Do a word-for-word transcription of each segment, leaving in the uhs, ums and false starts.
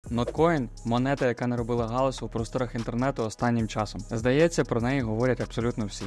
Notcoin – монета, яка наробила галасу у просторах інтернету останнім часом. Здається, про неї говорять абсолютно всі.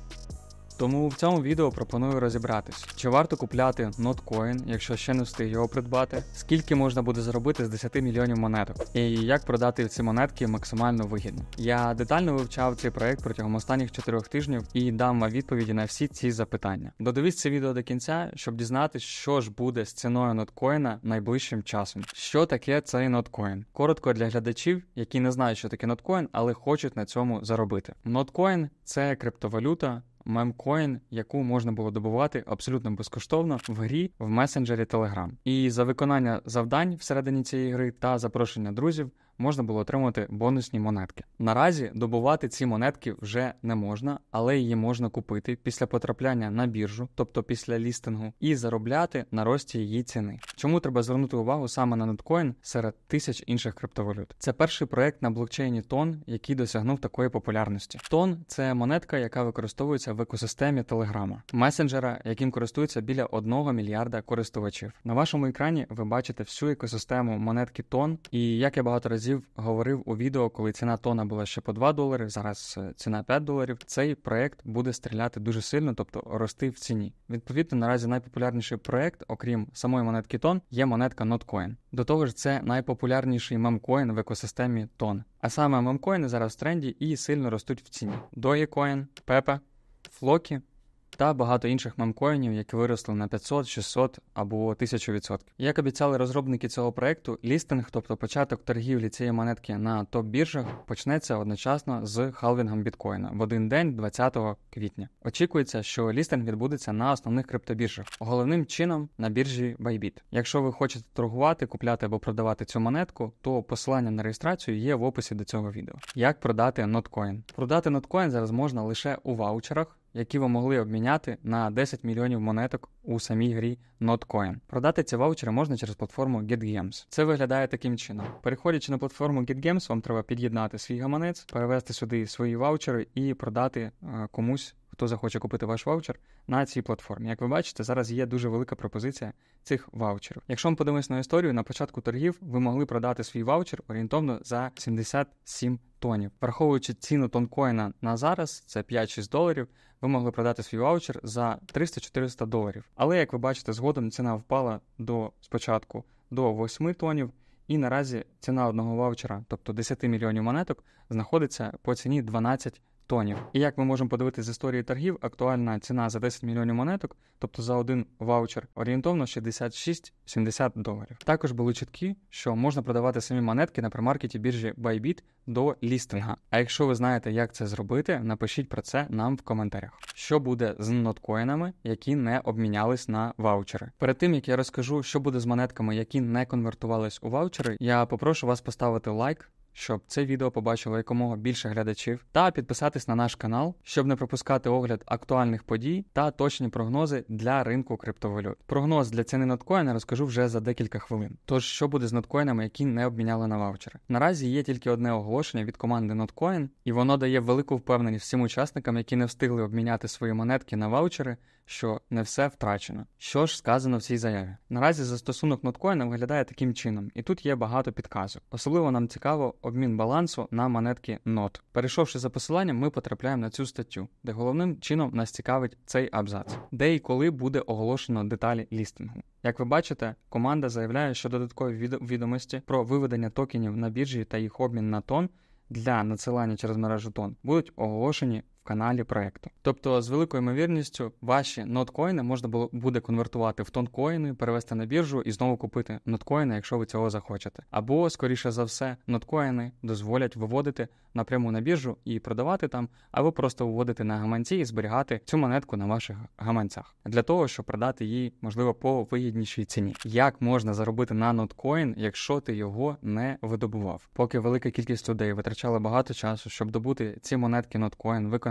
Тому в цьому відео пропоную розібратись, чи варто купляти Notcoin, якщо ще не встиг його придбати, скільки можна буде заробити з десяти мільйонів монеток, і як продати ці монетки максимально вигідно. Я детально вивчав цей проект протягом останніх чотирьох тижнів і дам вам відповіді на всі ці запитання. Додивіться це відео до кінця, щоб дізнатися, що ж буде з ціною Notcoin найближчим часом. Що таке цей Notcoin? Коротко для глядачів, які не знають, що таке Notcoin, але хочуть на цьому заробити. Notcoin – це криптовалюта, мемкоін, яку можна було добувати абсолютно безкоштовно в грі в месенджері Telegram. І за виконання завдань всередині цієї гри та запрошення друзів можна було отримати бонусні монетки. Наразі добувати ці монетки вже не можна, але її можна купити після потрапляння на біржу, тобто після лістингу, і заробляти на рості її ціни. Чому треба звернути увагу саме на Notcoin серед тисяч інших криптовалют? Це перший проект на блокчейні тон, який досягнув такої популярності. Тон – це монетка, яка використовується в екосистемі Telegram, месенджера, яким користується біля одного мільярда користувачів. На вашому екрані ви бачите всю екосистему монетки тон, і як я багато разів говорив у відео, коли ціна тона була ще по два долари, зараз ціна п'ять доларів, цей проект буде стріляти дуже сильно, тобто рости в ціні. Відповідно, наразі найпопулярніший проект, окрім самої монетки тон, є монетка Notcoin. До того ж, це найпопулярніший мемкоін в екосистемі тон. А саме мемкоїни зараз в тренді і сильно ростуть в ціні. Dogecoin, Pepe, Floki та багато інших мемкоїнів, які виросли на п'ятсот, шістсот або тисячу відсотків. Як обіцяли розробники цього проекту, лістинг, тобто початок торгівлі цієї монетки на топ-біржах, почнеться одночасно з халвінгом біткоїна в один день двадцятого квітня. Очікується, що лістинг відбудеться на основних криптобіржах, головним чином на біржі Bybit. Якщо ви хочете торгувати, купляти або продавати цю монетку, то посилання на реєстрацію є в описі до цього відео. Як продати Notcoin? Продати Notcoin зараз можна лише у ваучерах, які ви могли обміняти на десять мільйонів монеток у самій грі Notcoin. Продати ці ваучери можна через платформу GetGames. Це виглядає таким чином. Переходячи на платформу GetGames, вам треба під'єднати свій гаманець, перевести сюди свої ваучери і продати е, комусь, хто захоче купити ваш ваучер на цій платформі. Як ви бачите, зараз є дуже велика пропозиція цих ваучерів. Якщо ми подивимось на історію, на початку торгів ви могли продати свій ваучер орієнтовно за сімдесят сім тонів. Враховуючи ціну тонкоїна на зараз, це п'ять-шість доларів, ви могли продати свій ваучер за триста-чотириста доларів. Але, як ви бачите, згодом ціна впала до спочатку до восьми тонів, і наразі ціна одного ваучера, тобто десять мільйонів монеток, знаходиться по ціні дванадцять тонів. І як ми можемо подивитися з історії торгів, актуальна ціна за десять мільйонів монеток, тобто за один ваучер, орієнтовно шістдесят шість-сімдесят доларів. Також були чутки, що можна продавати самі монетки на премаркеті біржі Bybit до лістинга. А якщо ви знаєте, як це зробити, напишіть про це нам в коментарях. Що буде з ноткоїнами, які не обмінялись на ваучери? Перед тим, як я розкажу, що буде з монетками, які не конвертувались у ваучери, я попрошу вас поставити лайк, щоб це відео побачило якомога більше глядачів, та підписатись на наш канал, щоб не пропускати огляд актуальних подій та точні прогнози для ринку криптовалют. Прогноз для ціни Notcoin розкажу вже за декілька хвилин. Тож, що буде з ноткоїнами, які не обміняли на ваучери? Наразі є тільки одне оголошення від команди Notcoin, і воно дає велику впевненість всім учасникам, які не встигли обміняти свої монетки на ваучери, що не все втрачено. Що ж сказано в цій заяві? Наразі застосунок Notcoin виглядає таким чином, і тут є багато підказок. Особливо нам цікаво обмін балансу на монетки нот. Перейшовши за посиланням, ми потрапляємо на цю статтю, де головним чином нас цікавить цей абзац. Де і коли буде оголошено деталі лістингу. Як ви бачите, команда заявляє, що додаткові відомості про виведення токенів на біржі та їх обмін на тон для надсилання через мережу тон будуть оголошені в каналі проекту. Тобто, з великою ймовірністю, ваші ноткоїни можна було, буде конвертувати в тонкоїни, перевести на біржу і знову купити ноткоїни, якщо ви цього захочете. Або, скоріше за все, ноткоїни дозволять виводити напряму на біржу і продавати там, або просто виводити на гаманці і зберігати цю монетку на ваших гаманцях. Для того, щоб продати її, можливо, по вигіднішій ціні. Як можна заробити на ноткоїн, якщо ти його не видобував? Поки велика кількість людей витрачала багато часу, щоб добути ці монетки ноткоїн, виконати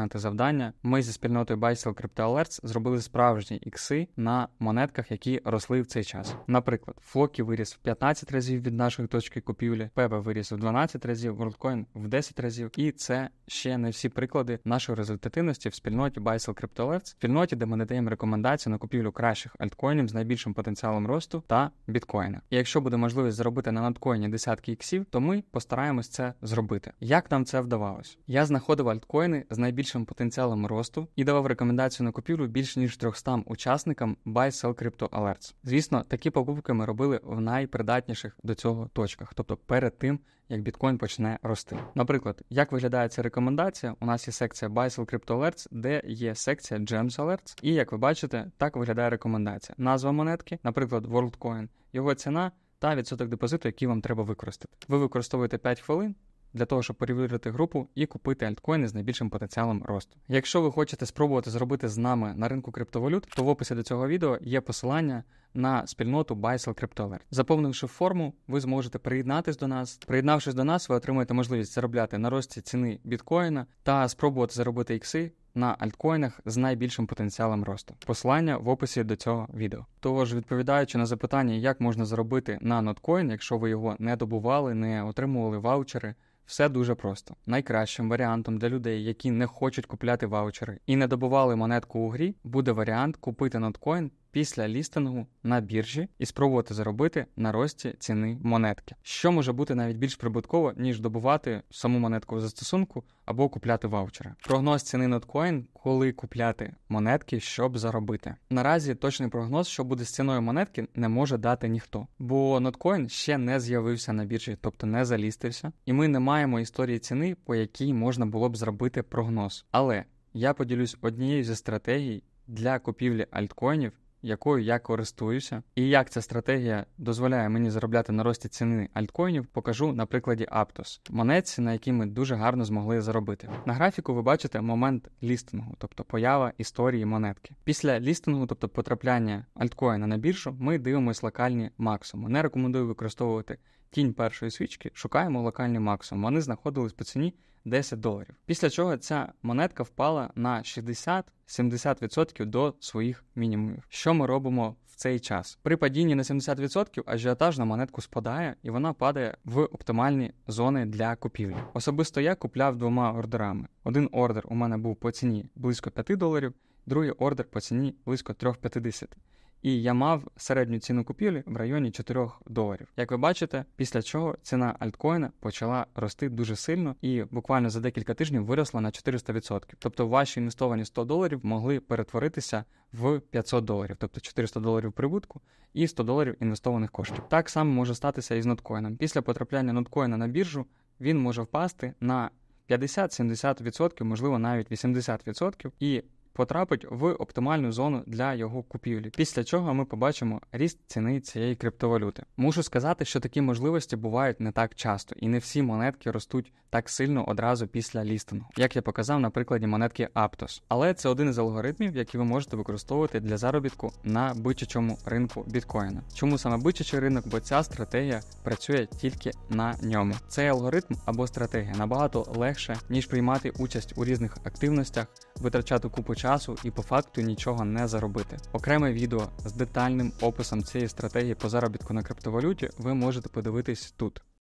виконати завдання, ми зі спільнотою Buy Sell Crypto Alerts зробили справжні ікси на монетках, які росли в цей час. Наприклад, Floki виріс в п'ятнадцять разів від нашої точки купівлі, Pepe виріс в дванадцять разів, WorldCoin в десять разів. І це ще не всі приклади нашої результативності в спільноті Buy Sell Crypto Alerts, спільноті, де ми надаємо рекомендації на купівлю кращих альткоїнів з найбільшим потенціалом росту та біткоїна. І якщо буде можливість заробити на ноткоїні десятки іксів, то ми постараємось це зробити. Як нам це вдавалось? Я знаходив альткоїни з найбільшим потенціалом росту і давав рекомендацію на купівлю більш ніж трьохстам учасникам Buy Sell Crypto Alerts. Звісно, такі покупки ми робили в найпридатніших до цього точках, тобто перед тим, як біткоін почне рости. Наприклад, як виглядає ця рекомендація? У нас є секція Buy Sell Crypto Alerts, де є секція Gems Alerts, і як ви бачите, так виглядає рекомендація. Назва монетки, наприклад, WorldCoin, його ціна та відсоток депозиту, який вам треба використати. Ви використовуєте п'ять хвилин для того, щоб перевірити групу і купити альткоїни з найбільшим потенціалом росту. Якщо ви хочете спробувати зробити з нами на ринку криптовалют, то в описі до цього відео є посилання на спільноту Buy Sell Crypto Alerts. Заповнивши форму, ви зможете приєднатись до нас. Приєднавшись до нас, ви отримаєте можливість заробляти на рості ціни біткоїна та спробувати заробити ікси на альткоїнах з найбільшим потенціалом росту. Посилання в описі до цього відео. Тож, відповідаючи на запитання, як можна заробити на ноткоін, якщо ви його не добували, не отримували ваучери, все дуже просто. Найкращим варіантом для людей, які не хочуть купляти ваучери і не добували монетку у грі, буде варіант купити ноткоін після лістингу на біржі і спробувати заробити на рості ціни монетки. Що може бути навіть більш прибутково, ніж добувати саму монетку в застосунку або купляти ваучери. Прогноз ціни ноткоін, коли купляти монетки, щоб заробити. Наразі точний прогноз, що буде з ціною монетки, не може дати ніхто. Бо ноткоін ще не з'явився на біржі, тобто не залістився, і ми не маємо історії ціни, по якій можна було б зробити прогноз. Але я поділюсь однією зі стратегій для купівлі альткоїнів, якою я користуюся, і як ця стратегія дозволяє мені заробляти на рості ціни альткоїнів, покажу на прикладі Aptos, монетці, на якій ми дуже гарно змогли заробити. На графіку ви бачите момент лістингу, тобто поява історії монетки. Після лістингу, тобто потрапляння альткоїна на біржу, ми дивимося локальні максимуми. Не рекомендую використовувати тінь першої свічки, шукаємо локальні максимуми. Вони знаходились по ціні десять доларів. Після чого ця монетка впала на шістдесят-сімдесят відсотків до своїх мінімумів. Що ми робимо в цей час? При падінні на сімдесят відсотків ажіотаж на монетку спадає і вона падає в оптимальні зони для купівлі. Особисто я купляв двома ордерами. Один ордер у мене був по ціні близько п'яти доларів, другий ордер по ціні близько три п'ятдесят. І я мав середню ціну купівлі в районі чотирьох доларів. Як ви бачите, після чого ціна альткоїна почала рости дуже сильно і буквально за декілька тижнів виросла на чотириста відсотків. Тобто ваші інвестовані сто доларів могли перетворитися в п'ятсот доларів, тобто чотириста доларів прибутку і сто доларів інвестованих коштів. Так само може статися і з ноткоїном. Після потрапляння ноткоїна на біржу він може впасти на п'ятдесят-сімдесят відсотків, можливо навіть вісімдесят відсотків, і потрапить в оптимальну зону для його купівлі. Після чого ми побачимо ріст ціни цієї криптовалюти. Мушу сказати, що такі можливості бувають не так часто, і не всі монетки ростуть так сильно одразу після лістингу, як я показав на прикладі монетки Aptos. Але це один із алгоритмів, які ви можете використовувати для заробітку на бичачому ринку біткоїна. Чому саме бичачий ринок? Бо ця стратегія працює тільки на ньому. Цей алгоритм або стратегія набагато легше, ніж приймати участь у різних активностях, витрачати купу часу і по факту нічого не заробити. Окреме відео з детальним описом цієї стратегії по заробітку на криптовалюті ви можете подивитись тут.